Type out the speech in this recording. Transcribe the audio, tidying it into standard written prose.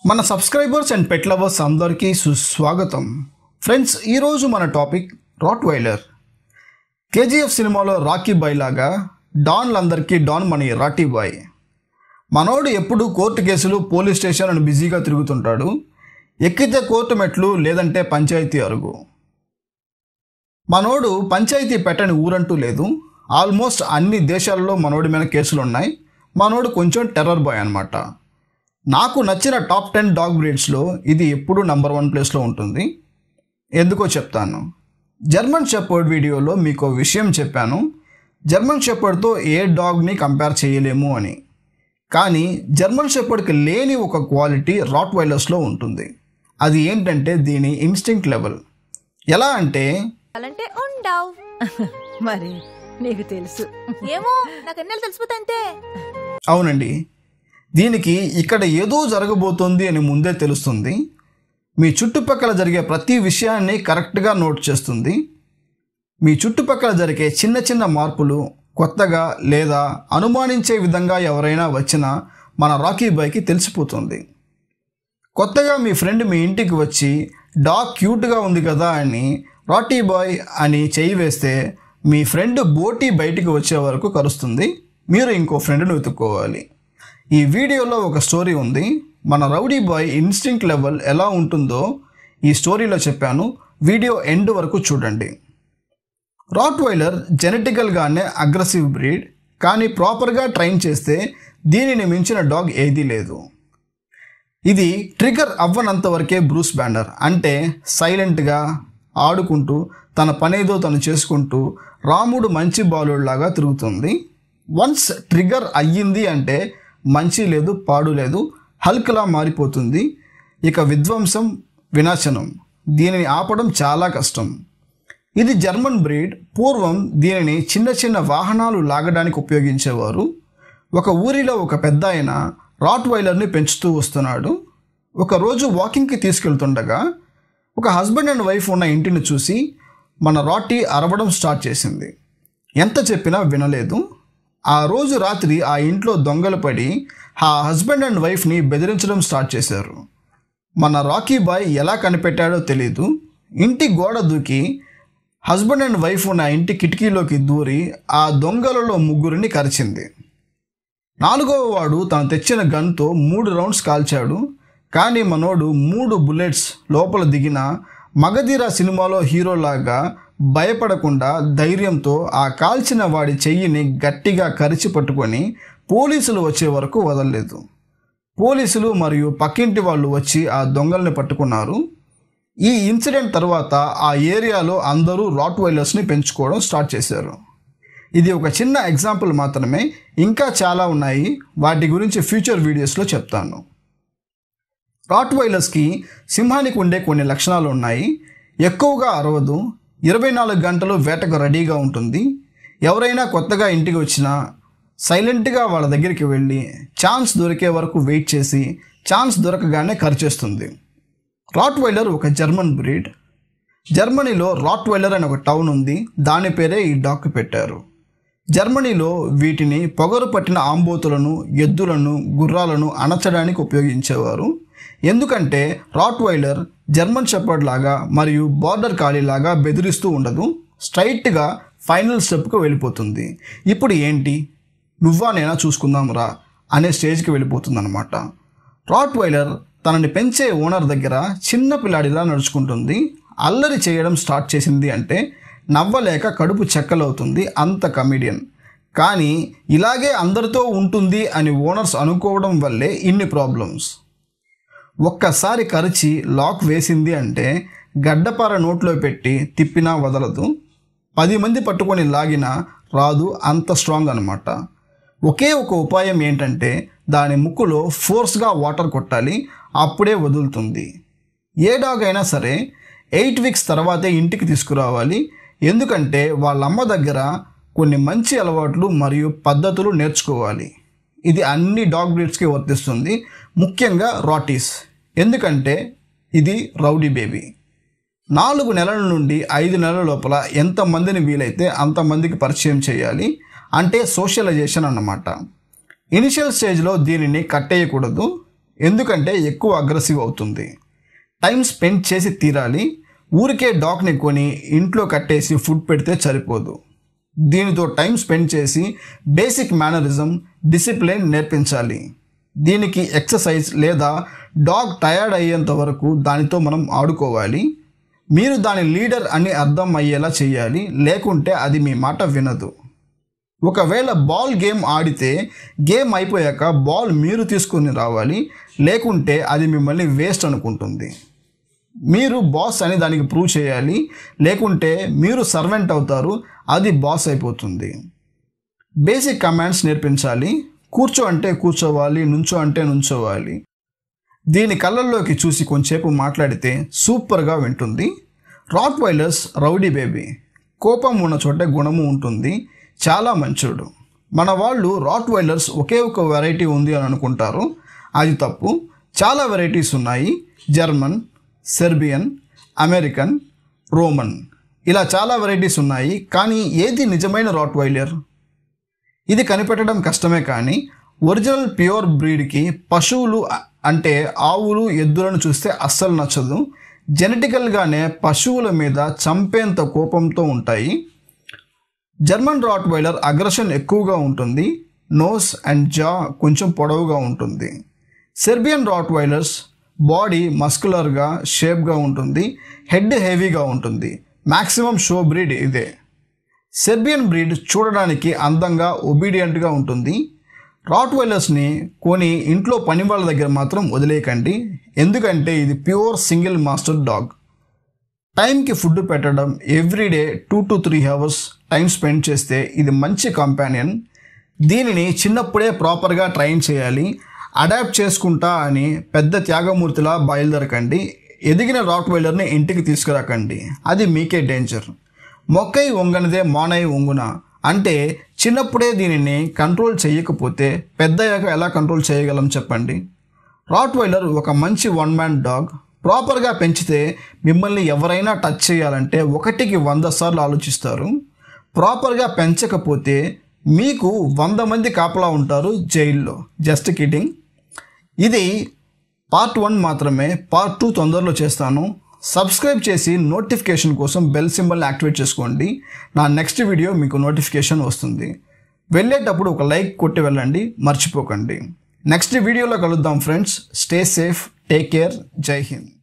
మన subscribers and pet lovers అందరికీ సుస్వాగతం. ఫ్రెండ్స్, ఈరోజు మన టాపిక్ రాట్వైలర్. కేజీఎఫ్ సినిమాలో రాకీ బాయ్ లాగా డాన్లందరికీ డాన్ మనీ రాటీ బాయ్. మనోడు ఎప్పుడు కోర్టు కేసులు, పోలీస్ స్టేషన్ అని బిజీగా తిరుగుతుంటాడు. ఎక్కితే కోర్టు మెట్లు, లేదంటే పంచాయతీ అరుగు. మనోడు పంచాయతీ పెట్టని ఊరంటూ లేదు. ఆల్మోస్ట్ అన్ని దేశాలలో మనోడి మీద కేసులు ఉన్నాయి. మనోడు కొంచెం టెర్రర్ బాయ్ అనమాట. నాకు నచ్చిన టాప్ 10 డాగ్ బ్రీడ్స్లో ఇది ఎప్పుడూ నెంబర్ 1 ప్లేస్లో ఉంటుంది. ఎందుకో చెప్తాను. జర్మన్ షెపర్డ్ వీడియోలో మీకు విషయం చెప్పాను. జర్మన్ షెపర్డ్తో ఏ డాగ్ని కంపేర్ చేయలేము అని. కానీ జర్మన్ షెపర్డ్కి లేని ఒక క్వాలిటీ రాట్వైలర్స్లో ఉంటుంది. అది ఏంటంటే దీని ఇన్స్టింక్ట్ లెవెల్. ఎలా అంటే ఉండవు మరి నీకు తెలుసు ఏమో, నాకు ఎన్నెలు తెలిసిపోతే. అవునండి, దీనికి ఇక్కడ ఏదో జరగబోతోంది అని ముందే తెలుస్తుంది. మీ చుట్టుపక్కల జరిగే ప్రతి విషయాన్ని కరెక్ట్గా నోట్ చేస్తుంది. మీ చుట్టుపక్కల జరిగే చిన్న చిన్న మార్పులు కొత్తగా లేదా అనుమానించే విధంగా ఎవరైనా వచ్చినా మన రాకీ బాయ్కి తెలిసిపోతుంది. కొత్తగా మీ ఫ్రెండ్ మీ ఇంటికి వచ్చి డాగ్ క్యూట్గా ఉంది కదా అని రాటీ బాయ్ అని చేయి వేస్తే మీ ఫ్రెండ్ బోటి బయటికి వచ్చే వరకు కరుస్తుంది. మీరు ఇంకో ఫ్రెండ్ను వెతుక్కోవాలి. ఈ వీడియోలో ఒక స్టోరీ ఉంది. మన రౌడీ బాయ్ ఇన్స్టింక్ట్ లెవెల్ ఎలా ఉంటుందో ఈ స్టోరీలో చెప్పాను. వీడియో ఎండ్ వరకు చూడండి. రాట్వైలర్ జెనెటికల్గానే అగ్రెసివ్ బ్రీడ్, కానీ ప్రాపర్గా ట్రైన్ చేస్తే దీనిని మించిన డాగ్ ఏదీ లేదు. ఇది ట్రిగర్ అవ్వనంత వరకే బ్రూస్ బ్యాండర్, అంటే సైలెంట్గా ఆడుకుంటూ తన పనేదో తను చేసుకుంటూ రాముడు మంచి బాలుడిలాగా తిరుగుతుంది. వన్స్ ట్రిగర్ అయ్యింది అంటే మంచి లేదు, పాడు లేదు, హల్క్లా మారిపోతుంది. ఇక విధ్వంసం, వినాశనం. దీనిని ఆపడం చాలా కష్టం. ఇది జర్మన్ బ్రీడ్. పూర్వం దీనిని చిన్న చిన్న వాహనాలు లాగడానికి ఉపయోగించేవారు. ఒక ఊరిలో ఒక పెద్ద ఆయన రాట్వైలర్ని పెంచుతూ వస్తున్నాడు. ఒకరోజు వాకింగ్కి తీసుకెళ్తుండగా ఒక హస్బెండ్ అండ్ వైఫ్ ఉన్న ఇంటిని చూసి మన రాటీ అరవడం స్టార్ట్ చేసింది. ఎంత చెప్పినా వినలేదు. ఆ రోజు రాత్రి ఆ ఇంట్లో దొంగలు పడి ఆ హస్బెండ్ అండ్ వైఫ్ని బెదిరించడం స్టార్ట్ చేశారు. మన రాకీ బాయ్ ఎలా కనిపెట్టాడో తెలీదు. ఇంటి గోడ దూకి హస్బెండ్ అండ్ వైఫ్ ఉన్న ఇంటి కిటికీలోకి దూరి ఆ దొంగలలో 3 కరిచింది. 4వ వాడు తను తెచ్చిన గన్తో 3 రౌండ్స్ కాల్చాడు. కానీ మనోడు 3 బుల్లెట్స్ లోపల దిగిన మగధీర సినిమాలో హీరోలాగా భయపడకుండా ధైర్యంతో ఆ కాల్చిన వాడి చెయ్యిని గట్టిగా కరిచి పట్టుకొని పోలీసులు వచ్చే వరకు వదలలేదు. పోలీసులు మరియు పక్కింటి వాళ్ళు వచ్చి ఆ దొంగల్ని పట్టుకున్నారు. ఈ ఇన్సిడెంట్ తర్వాత ఆ ఏరియాలో అందరూ రాట్వైలర్స్ని పెంచుకోవడం స్టార్ట్ చేశారు. ఇది ఒక చిన్న ఎగ్జాంపుల్ మాత్రమే. ఇంకా చాలా ఉన్నాయి. వాటి గురించి ఫ్యూచర్ వీడియోస్లో చెప్తాను. రాట్వైలర్స్కి సింహానికి ఉండే కొన్ని లక్షణాలు ఉన్నాయి. ఎక్కువగా అరవదు. 24 గంటలు వేటకు రెడీగా ఉంటుంది. ఎవరైనా కొత్తగా ఇంటికి వచ్చినా సైలెంట్గా వాళ్ళ దగ్గరికి వెళ్ళి ఛాన్స్ దొరికే వరకు వెయిట్ చేసి ఛాన్స్ దొరకగానే కరిచేస్తుంది. రాట్వైలర్ ఒక జర్మన్ బ్రీడ్. జర్మనీలో రాట్వైలర్ అని ఒక టౌన్ ఉంది. దాని పేరే ఈ డాగ్కి పెట్టారు. జర్మనీలో వీటిని పొగరు పట్టిన ఆంబోతులను, ఎద్దులను, గుర్రాలను అణచడానికి ఉపయోగించేవారు. ఎందుకంటే రాట్వైలర్ జర్మన్ షెపర్డ్ లాగా మరియు బార్డర్ కాలీ లాగా బెదిరిస్తూ ఉండదు. స్ట్రైట్గా ఫైనల్ స్టెప్కి వెళ్ళిపోతుంది. ఇప్పుడు ఏంటి, నువ్వా నేనా చూసుకుందాం రా అనే స్టేజ్కి వెళ్ళిపోతుందన్నమాట. రాట్వైలర్ తనని పెంచే ఓనర్ దగ్గర చిన్న పిల్లాడిలా నడుచుకుంటుంది. అల్లరి చేయడం స్టార్ట్ చేసింది అంటే నవ్వలేక కడుపు చెక్కలవుతుంది. అంత కమెడియన్. కానీ ఇలాగే అందరితో ఉంటుంది అని ఓనర్స్ అనుకోవడం వల్లే ఇన్ని ప్రాబ్లమ్స్. ఒక్కసారి కరిచి లాక్ వేసింది అంటే గడ్డపార నోట్లో పెట్టి తిప్పినా వదలదు. 10 మంది పట్టుకొని లాగినా రాదు. అంత స్ట్రాంగ్ అనమాట. ఒకే ఒక ఉపాయం ఏంటంటే దాని ముక్కులో ఫోర్స్గా వాటర్ కొట్టాలి. అప్పుడే వదులుతుంది. ఏ డాగ్ అయినా సరే 8 వీక్స్ తర్వాతే ఇంటికి తీసుకురావాలి. ఎందుకంటే వాళ్ళమ్మ దగ్గర కొన్ని మంచి అలవాట్లు మరియు పద్ధతులు నేర్చుకోవాలి. ఇది అన్ని డాగ్ బ్రీడ్స్కి వర్తిస్తుంది, ముఖ్యంగా రాటీస్. ఎందుకంటే ఇది రౌడీ బేబీ. 4 నెలల నుండి 5 నెలల లోపల ఎంతమందిని వీలైతే అంతమందికి పరిచయం చేయాలి. అంటే సోషలైజేషన్ అన్నమాట. ఇనిషియల్ స్టేజ్లో దీనిని కట్టేయకూడదు. ఎందుకంటే ఎక్కువ అగ్రెసివ్ అవుతుంది. టైం స్పెండ్ చేసి తీరాలి. ఊరికే డాగ్ని కొని ఇంట్లో కట్టేసి ఫుడ్ పెడితే సరిపోదు. దీనితో టైం స్పెండ్ చేసి బేసిక్ మేనరిజం, డిసిప్లిన్ నేర్పించాలి. దీనికి ఎక్సర్సైజ్ లేదా డాగ్ టయర్డ్ అయ్యేంత వరకు దానితో మనం ఆడుకోవాలి. మీరు దాని లీడర్ అని అర్థం అయ్యేలా చేయాలి, లేకుంటే అది మీ మాట వినదు. ఒకవేళ బాల్ గేమ్ ఆడితే గేమ్ అయిపోయాక బాల్ మీరు తీసుకొని రావాలి, లేకుంటే అది మిమ్మల్ని వేస్ట్ అనుకుంటుంది. మీరు బాస్ అని దానికి ప్రూవ్ చేయాలి, లేకుంటే మీరు సర్వెంట్ అవుతారు, అది బాస్ అయిపోతుంది. బేసిక్ కమాండ్స్ నేర్పించాలి. కూర్చో అంటే కూర్చోవాలి, నుంచో అంటే నుంచోవాలి. దీని కళ్ళల్లోకి చూసి కొంచెంసేపు మాట్లాడితే సూపర్గా వింటుంది. రాట్వైలర్స్ రౌడీ బేబీ, కోపం ఉన్న చోటే గుణము ఉంటుంది, చాలా మంచోడు. మన వాళ్ళు రాట్వైలర్స్ ఒకే ఒక వెరైటీ ఉంది అని అనుకుంటారు, అది తప్పు. చాలా వెరైటీస్ ఉన్నాయి. జర్మన్, సెర్బియన్, అమెరికన్, రోమన్, ఇలా చాలా వెరైటీస్ ఉన్నాయి. కానీ ఏది నిజమైన రాట్వైలర్? ఇది కనిపెట్టడం కష్టమే. కానీ ఒరిజినల్ ప్యూర్ బ్రీడ్కి పశువులు అంటే ఆవులు, ఎద్దులను చూస్తే అస్సలు నచ్చదు. జెనెటికల్గానే పశువుల మీద చంపేంత కోపంతో ఉంటాయి. జర్మన్ రాట్వైలర్ అగ్రెషన్ ఎక్కువగా ఉంటుంది. నోస్ అండ్ జా కొంచెం పొడవుగా ఉంటుంది. సెర్బియన్ రాట్వైలర్స్ బాడీ మస్కులర్గా, షేప్గా ఉంటుంది. హెడ్ హెవీగా ఉంటుంది. మ్యాక్సిమం షో బ్రీడ్ ఇదే. సెర్బియన్ బ్రీడ్ చూడడానికి అందంగా, ఒబీడియంట్గా ఉంటుంది. రాట్వైలర్స్ని కొని ఇంట్లో పని వాళ్ళ దగ్గర మాత్రం వదిలేయకండి, ఎందుకంటే ఇది ప్యూర్ సింగిల్ మాస్టర్ డాగ్. టైంకి ఫుడ్ పెట్టడం, everyday 2 to 3 hours time spend చేస్తే ఇది మంచి కంపానియన్. దీనిని చిన్నప్పుడే ప్రాపర్గా ట్రైన్ చేయాలి. అడాప్ట్ చేసుకుంటా అని పెద్ద త్యాగమూర్తిలా బయలుదేరకండి. ఎదిగిన రాట్వైలర్ని ఇంటికి తీసుకురాకండి, అది మీకే డేంజర్. మొక్కై వంగనిదే మానై వంగున అంటే చిన్నప్పుడే దీనిని కంట్రోల్ చేయకపోతే పెద్దయ్యాక ఎలా కంట్రోల్ చేయగలం చెప్పండి. రాట్వైలర్ ఒక మంచి 1 man డాగ్. ప్రాపర్గా పెంచితే మిమ్మల్ని ఎవరైనా టచ్ చేయాలంటే 1కి 100 సార్లు ఆలోచిస్తారు. ప్రాపర్గా పెంచకపోతే మీకు 100 మంది కాపలా ఉంటారు జైల్లో. Just kidding. ఇది పార్ట్ 1 మాత్రమే. పార్ట్ 2 తొందరలో చేస్తాను. సబ్స్క్రైబ్ చేసి నోటిఫికేషన్ కోసం బెల్ సింబల్ని యాక్టివేట్ చేసుకోండి. నా నెక్స్ట్ వీడియో మీకు నోటిఫికేషన్ వస్తుంది. వెళ్ళేటప్పుడు ఒక లైక్ కొట్టి వెళ్ళండి, మర్చిపోకండి. నెక్స్ట్ వీడియోలో కలుద్దాం friends. Stay safe, take care, Jai Hind.